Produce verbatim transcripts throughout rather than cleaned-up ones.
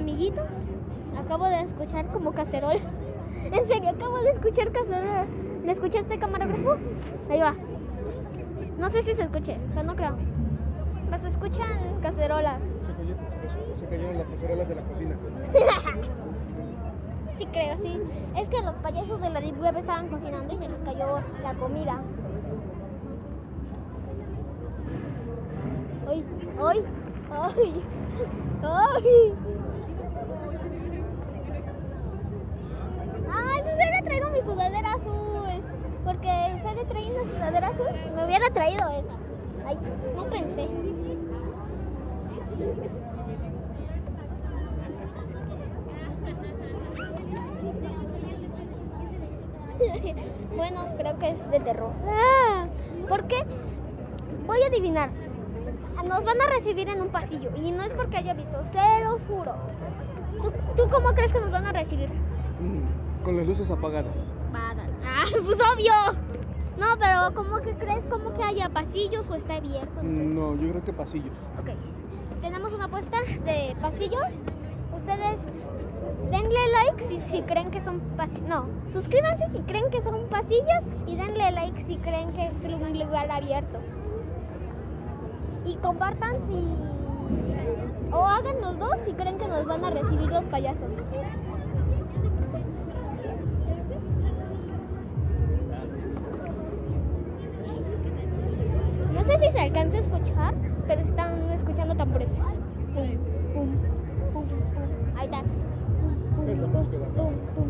amiguitos, acabo de escuchar como cacerola. En serio, acabo de escuchar cacerola. ¿Le escuchaste, camarógrafo? Ahí va. No sé si se escuche, pero no creo. Pues se escuchan cacerolas. Se, cayó, se cayeron las cacerolas de la cocina. Sí creo, sí. Es que los payasos de la Deep Web estaban cocinando y se les cayó la comida. ¡Ay! ¡Ay! ¡Ay! ¡Ay! ¡Ay! Me hubiera traído mi sudadera azul. Porque Fede traía una sudadera azul. Me hubiera traído esa. Ay, no pensé. Bueno, creo que es de terror. Ah, ¿por qué? Voy a adivinar. Nos van a recibir en un pasillo. Y no es porque haya visto, se los juro. ¿Tú, ¿Tú cómo crees que nos van a recibir? Mm, con las luces apagadas. Ah, pues obvio. No, pero ¿cómo que crees? ¿Cómo que haya pasillos o está abierto? No sé. No, yo creo que pasillos. Ok. Tenemos una apuesta de pasillos. Ustedes denle like si, si creen que son pasillos. No, suscríbanse si creen que son pasillos y denle like si creen que es un lugar abierto. Y compartan si... o hagan los dos si creen que nos van a recibir los payasos. No sé si se alcanza a escuchar, pero están escuchando tambores. Pum, pum, pum, pum. Ahí está. Pum, Es la pum, búsqueda. pum, pum.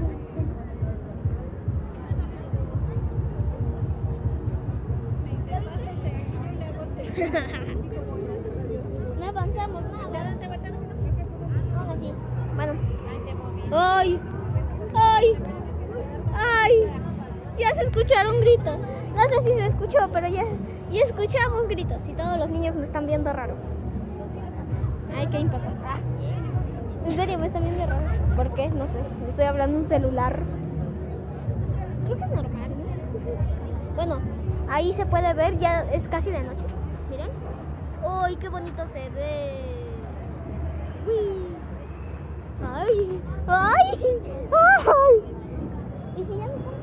No avanzamos nada. Aún así. Bueno. ¡Ay! ¡Ay! ¡Ay! Ya se escucharon gritos. No sé si se escuchó, pero ya, ya escuchamos gritos. Y todos los niños me están viendo raro. Ay, qué impacto. Ah. En serio, me están viendo raro. ¿Por qué? No sé. Me estoy hablando en un celular. Creo que es normal, ¿no? Bueno, ahí se puede ver, ya es casi de noche. Miren. ¡Ay, qué bonito se ve! Uy. ¡Ay! ¡Ay! ¡Ay! ¿Y si ya me...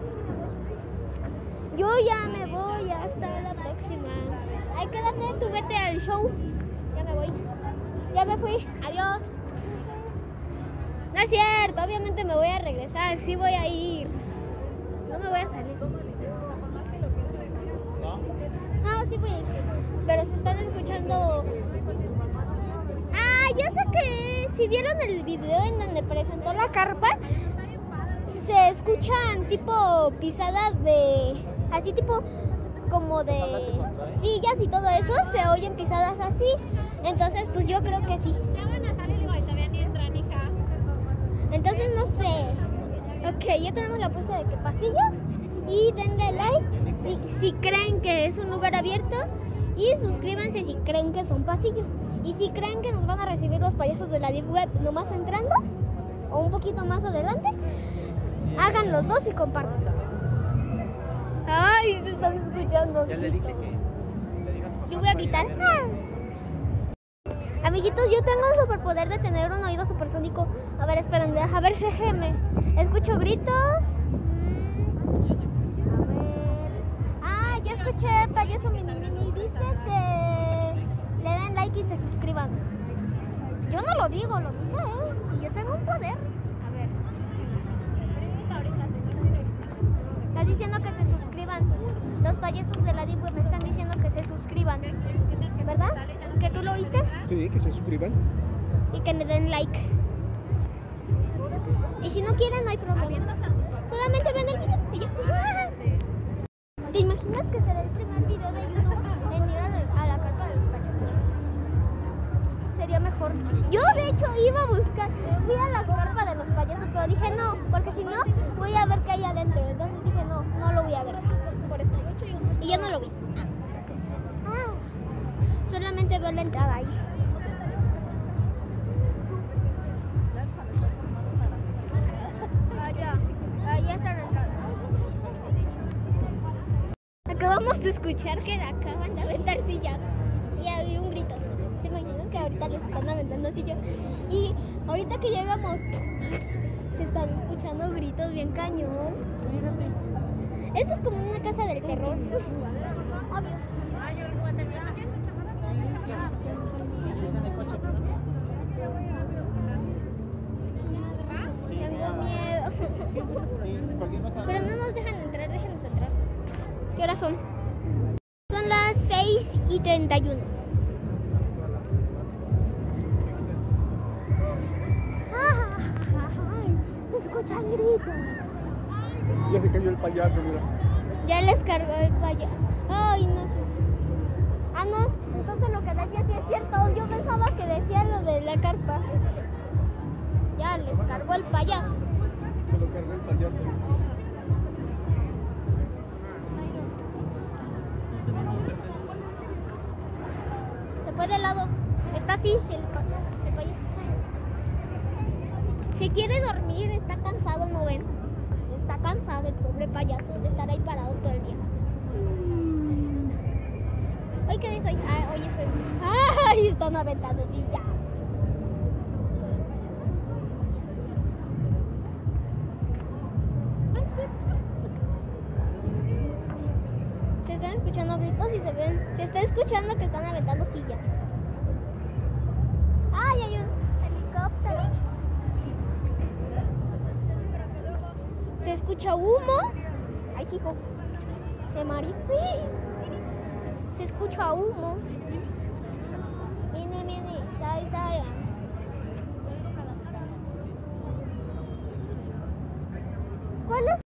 Yo ya me voy, hasta la próxima. Ay, quédate, tú vete al show. Ya me voy. Ya me fui, adiós. No es cierto, obviamente me voy a regresar, sí voy a ir. No me voy a salir. No, sí voy a ir. Pero se están escuchando... Ah, ya sé que si vieron el video en donde presentó la carpa, se escuchan tipo pisadas de... así tipo como de sillas y todo eso, se oyen pisadas así. Entonces pues yo creo que sí. Ya van a salir y todavía ni entran, hija. Entonces no sé. Ok, ya tenemos la apuesta de que pasillos. Y denle like si, si creen que es un lugar abierto. Y suscríbanse si creen que son pasillos. Y si creen que nos van a recibir los payasos de la Deep Web nomás entrando, o un poquito más adelante, hagan los dos y compartan. Ay, se están escuchando. Ya le dije que le digas Yo voy a gritar. Amiguitos, yo tengo el superpoder de tener un oído supersónico. A ver, esperen, a ver, déjenme. Escucho gritos. Mm. A ver. Ah, ya escuché el payaso mini mini. Dice que le den like y se suscriban. Yo no lo digo, lo dice él. Y yo tengo un poder. A ver. Está diciendo que se suscriban. Los payasos de la Deep Web me están diciendo que se suscriban. ¿Verdad? ¿Que tú lo oíste? Sí, que se suscriban. Y que le den like. Y si no quieren, no hay problema. Solamente ven el video y ya. ¿Te imaginas que será el primer video de YouTube en ir a la, a la carpa de los payasos? Sería mejor. Yo de hecho iba a buscar, fui a la carpa de los payasos, pero dije no, porque si no voy a ver qué hay adentro. Entonces dije no, no lo voy a ver. Por eso. Y ya no lo vi. Ah, solamente veo la entrada ahí. Allá, allá está la entrada. Acabamos de escuchar que acaban de aventar sillas y había un grito. ¿Te imaginas que ahorita ahorita les están aventando sillas. Y ahorita que llegamos, se están escuchando gritos bien cañón. Esta es como una casa del terror. Obvio. Tengo miedo. Pero no nos dejan entrar, déjenos entrar. ¿Qué horas son? Son las seis y treinta y uno. ¡Ay! Se escuchan gritos. Ya se cayó el payaso, mira. Ya les cargó el payaso. Ay, no sé. Ah, no. Entonces lo que decía sí es cierto. Yo pensaba que decía lo de la carpa. Ya les cargó el payaso. Se lo cargó el payaso. Se fue de lado. Está así, el, pa el payaso. Si quiere dormir, está cansado, ¿no ven? Está cansado el pobre payaso de estar ahí parado todo el día. ¿Hoy qué dice hoy? Ah, hoy es jueves. ¡Ay! Están aventando sillas. Se están escuchando gritos y se ven. Se está escuchando que están aventando sillas. ¡Ay, hay un helicóptero! Se escucha humo. Ay, hijo. De Mario. Se escucha humo. Mini, mini. Sai, sai. ¿Cuál es?